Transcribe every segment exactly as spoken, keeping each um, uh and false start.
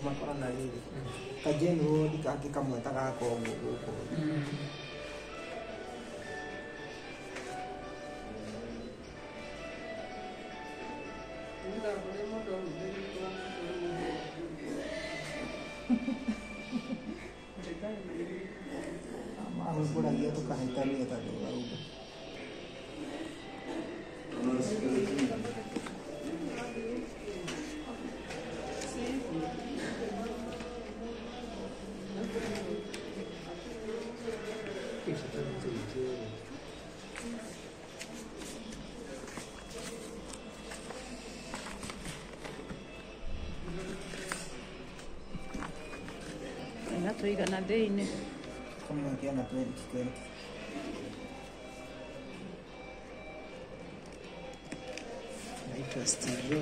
makorana rĩrĩ ka general gake kamwe ta gakorwo gũkũ mahũmbũragia tũkahĩtania ta tũgauga na tũigana thĩinĩ kamwe kĩana twenty twenty naitwa Steve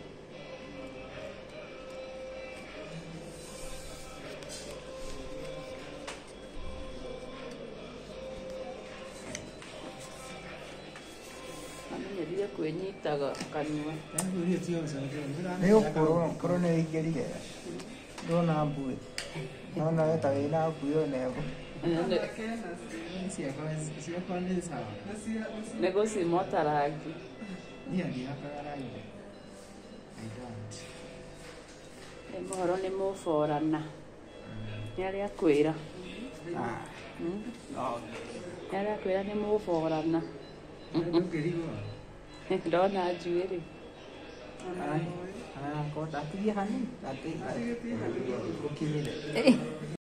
amenyerire kwĩnyitaga kanua nĩ ũkorwo korwo nĩ ingĩrire ndona mbuĩ nona weta wĩna mbuĩ onego nĩ gũcimota rangi nĩ mohoro nĩ mũborana nĩ arĩa kwĩra nĩ arĩa kwĩra nĩ mũborana ndona njuĩrĩ Ah, kau tak pergi hani, tak pergi, kau kini deh.